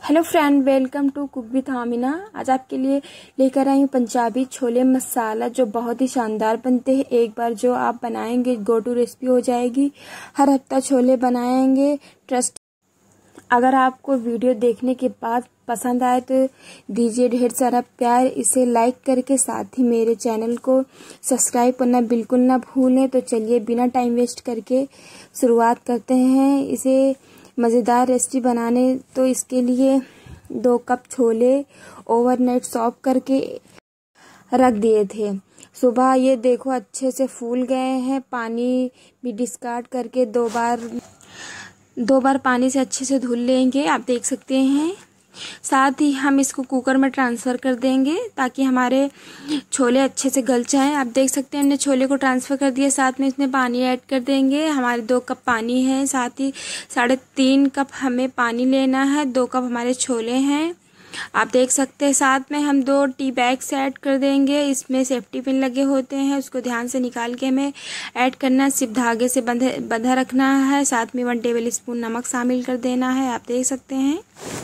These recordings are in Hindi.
Hello friend, welcome to cook with Amina. आज आपके लिए लेकर आई हूँ पंजाबी छोले मसाला जो बहुत ही शानदार बनते हैं। एक बार जो आप बनाएंगे गो टू रेसिपी हो जाएगी। हर हफ्ता छोले बनाएंगे, ट्रस्ट। अगर आपको वीडियो देखने के बाद पसंद आए तो दीजिए ढेर सारा प्यार, इसे लाइक करके साथ ही मेरे चैनल को सब्सक्राइब करना बिल्कुल ना भूलें। तो चलिए बिना टाइम वेस्ट करके शुरुआत करते हैं इसे मज़ेदार रेसिपी बनाने। तो इसके लिए 2 कप छोले ओवरनाइट सॉक करके रख दिए थे। सुबह ये देखो अच्छे से फूल गए हैं। पानी भी डिस्कार्ड करके दो बार पानी से अच्छे से धुल लेंगे, आप देख सकते हैं। साथ ही हम इसको कुकर में ट्रांसफ़र कर देंगे ताकि हमारे छोले अच्छे से गल जाएं। आप देख सकते हैं हमने छोले को ट्रांसफ़र कर दिया। साथ में इसमें पानी ऐड कर देंगे। हमारे 2 कप पानी है, साथ ही 3.5 कप हमें पानी लेना है। 2 कप हमारे छोले हैं, आप देख सकते हैं। साथ में हम 2 टी बैग्स ऐड कर देंगे। इसमें सेफ्टी पिन लगे होते हैं, उसको ध्यान से निकाल के हमें ऐड करना है। सिर्फ धागे से बंधा रखना है। साथ में 1 टेबल स्पून नमक शामिल कर देना है, आप देख सकते हैं।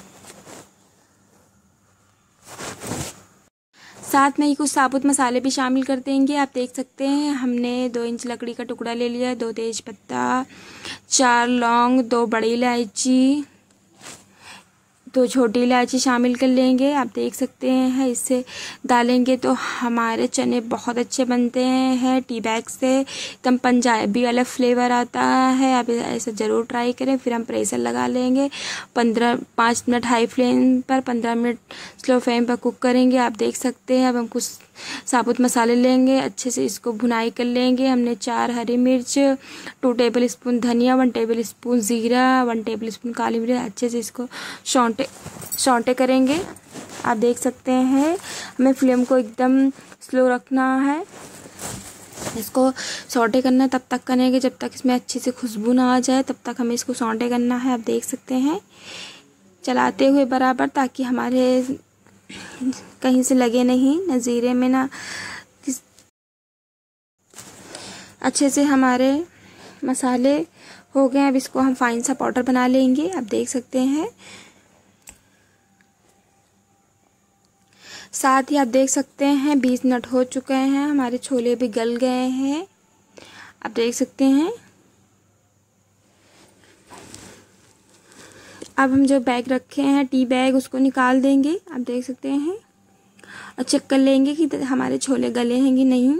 साथ में ही कुछ साबुत मसाले भी शामिल कर देंगे, आप देख सकते हैं। हमने 2 इंच लकड़ी का टुकड़ा ले लिया है, 2 तेज पत्ता, 4 लौंग, 2 बड़ी इलायची, 2 छोटी इलायची शामिल कर लेंगे, आप देख सकते हैं। इससे डालेंगे तो हमारे चने बहुत अच्छे बनते हैं। टी बैग से एकदम पंजाबी वाला फ्लेवर आता है, आप ऐसा ज़रूर ट्राई करें। फिर हम प्रेशर लगा लेंगे। 5 मिनट हाई फ्लेम पर, 15 मिनट स्लो फ्लेम पर कुक करेंगे, आप देख सकते हैं। अब हम कुछ साबुत मसाले लेंगे, अच्छे से इसको भुनाई कर लेंगे। हमने 4 हरी मिर्च, 2 टेबल स्पून धनिया, 1 टेबल स्पून ज़ीरा, 1 टेबल स्पून काली मिर्च, अच्छे से इसको सौंटे करेंगे, आप देख सकते हैं। हमें फ्लेम को एकदम स्लो रखना है। इसको सौंटे करना तब तक करेंगे जब तक इसमें अच्छे से खुशबू ना आ जाए, तब तक हमें इसको सौंटे करना है, आप देख सकते हैं। चलाते हुए बराबर, ताकि हमारे कहीं से लगे नहीं, न जीरे में ना अच्छे से हमारे मसाले हो गए। अब इसको हम फाइन सा पाउडर बना लेंगे, आप देख सकते हैं। साथ ही आप देख सकते हैं 20 मिनट हो चुके हैं, हमारे छोले भी गल गए हैं, आप देख सकते हैं। अब हम जो बैग रखे हैं टी बैग, उसको निकाल देंगे, आप देख सकते हैं। और चेक कर लेंगे कि हमारे छोले गले हैं कि नहीं।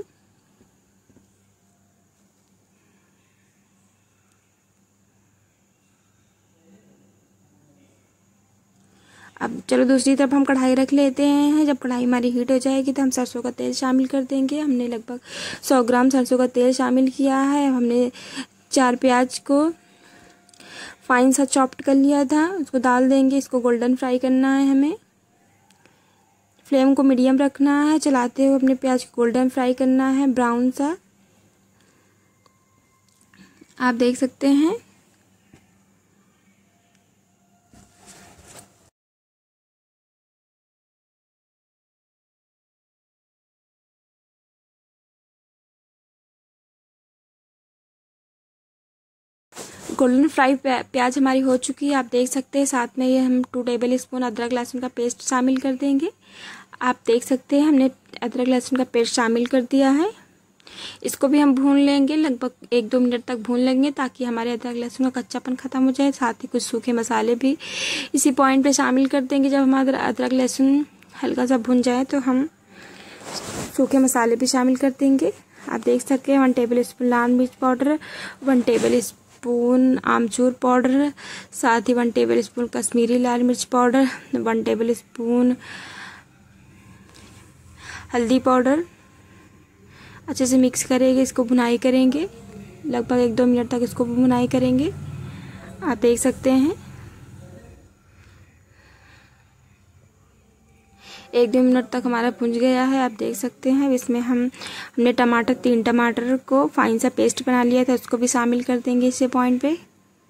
अब चलो दूसरी तरफ हम कढ़ाई रख लेते हैं। जब कढ़ाई हमारी हीट हो जाएगी तो हम सरसों का तेल शामिल कर देंगे। हमने लगभग 100 ग्राम सरसों का तेल शामिल किया है। हमने 4 प्याज को फाइन सा चॉप्ड कर लिया था, उसको डाल देंगे। इसको गोल्डन फ्राई करना है हमें। फ्लेम को मीडियम रखना है, चलाते हुए अपने प्याज को गोल्डन फ्राई करना है, ब्राउन सा, आप देख सकते हैं। गोल्डन फ्राई प्याज हमारी हो चुकी है, आप देख सकते हैं। साथ में ये हम 2 टेबल स्पून अदरक लहसुन का पेस्ट शामिल कर देंगे, आप देख सकते हैं। हमने अदरक लहसुन का पेस्ट शामिल कर दिया है। इसको भी हम भून लेंगे, लगभग 1-2 मिनट तक भून लेंगे ताकि हमारे अदरक लहसुन का कच्चापन ख़त्म हो जाए। साथ ही कुछ सूखे मसाले भी इसी पॉइंट पे शामिल कर देंगे। जब हमारा अदरक लहसुन हल्का सा भुन जाए तो हम सूखे मसाले भी शामिल कर देंगे, आप देख सकते हैं। 1 टेबल स्पून लाल मिर्च पाउडर, 1 टेबल स्पून आमचूर पाउडर, साथ ही 1 टेबल स्पून कश्मीरी लाल मिर्च पाउडर, 1 टेबल स्पून हल्दी पाउडर, अच्छे से मिक्स करेंगे। इसको भुनाई करेंगे, लगभग 1-2 मिनट तक इसको भुनाई करेंगे, आप देख सकते हैं। 1-2 मिनट तक हमारा भुन गया है, आप देख सकते हैं। इसमें हमने 3 टमाटर को फाइन सा पेस्ट बना लिया था, उसको भी शामिल कर देंगे इसी पॉइंट पे।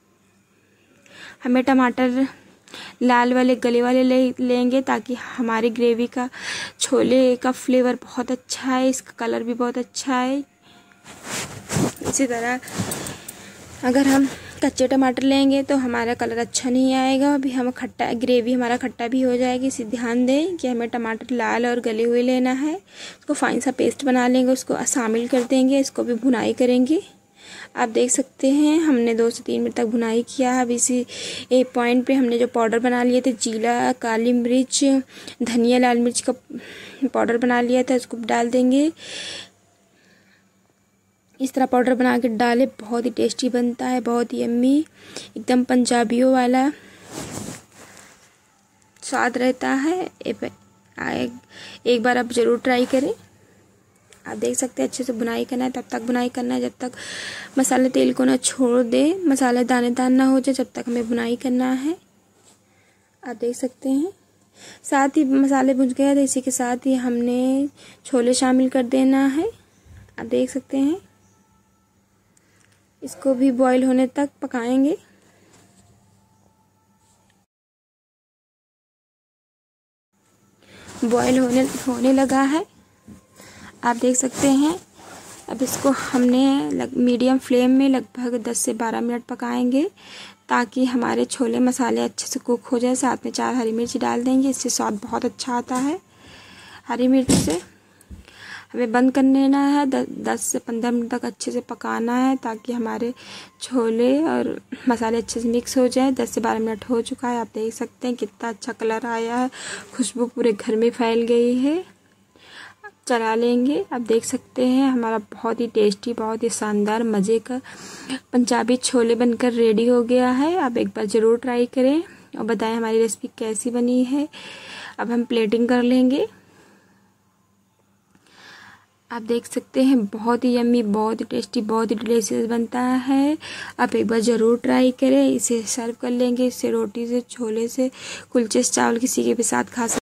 हमें टमाटर लाल वाले गले वाले लेंगे ताकि हमारी ग्रेवी का छोले का फ्लेवर बहुत अच्छा है, इसका कलर भी बहुत अच्छा है। इसी तरह अगर हम कच्चे टमाटर लेंगे तो हमारा कलर अच्छा नहीं आएगा। अभी हम खट्टा ग्रेवी हमारा खट्टा भी हो जाएगी। इसे ध्यान दें कि हमें टमाटर लाल और गले हुए लेना है। उसको फाइन सा पेस्ट बना लेंगे, उसको शामिल कर देंगे, इसको भी भुनाई करेंगे। आप देख सकते हैं हमने 2 से 3 मिनट तक भुनाई किया है। अब इसी एक पॉइंट पे हमने जो पाउडर बना लिए थे, जीरा, काली मिर्च, धनिया, लाल मिर्च का पाउडर बना लिया था, उसको डाल देंगे। इस तरह पाउडर बना के डाले, बहुत ही टेस्टी बनता है, बहुत ही यम्मी, एकदम पंजाबियों वाला स्वाद रहता है। एक बार आप ज़रूर ट्राई करें। आप देख सकते हैं अच्छे से बुनाई करना है, तब तक बुनाई करना है जब तक मसाला तेल को ना छोड़ दे, मसाला दानेदार ना हो जाए, जब तक हमें बुनाई करना है। आप देख सकते हैं साथ ही मसाले भुन गए तो इसी के साथ ही हमने छोले शामिल कर देना है। आप देख सकते हैं इसको भी बॉईल होने तक पकाएंगे। बॉईल होने लगा है, आप देख सकते हैं। अब इसको हमने मीडियम फ्लेम में लगभग 10 से 12 मिनट पकाएंगे ताकि हमारे छोले मसाले अच्छे से कुक हो जाए। साथ में 4 हरी मिर्च डाल देंगे, इससे स्वाद बहुत अच्छा आता है। हरी मिर्च से हमें बंद कर लेना है, 10 से 15 मिनट तक अच्छे से पकाना है ताकि हमारे छोले और मसाले अच्छे से मिक्स हो जाए। 10 से 12 मिनट हो चुका है, आप देख सकते हैं कितना अच्छा कलर आया है, खुशबू पूरे घर में फैल गई है। चला लेंगे। अब देख सकते हैं हमारा बहुत ही टेस्टी, बहुत ही शानदार मज़े का पंजाबी छोले बनकर रेडी हो गया है। आप एक बार ज़रूर ट्राई करें और बताएं हमारी रेसिपी कैसी बनी है। अब हम प्लेटिंग कर लेंगे। आप देख सकते हैं बहुत ही यम्मी, बहुत ही टेस्टी, बहुत ही डिलीशियस बनता है। आप एक बार ज़रूर ट्राई करें। इसे सर्व कर लेंगे, इससे रोटी से, छोले से, कुलचे से, चावल किसी के भी साथ खा सकते हैं।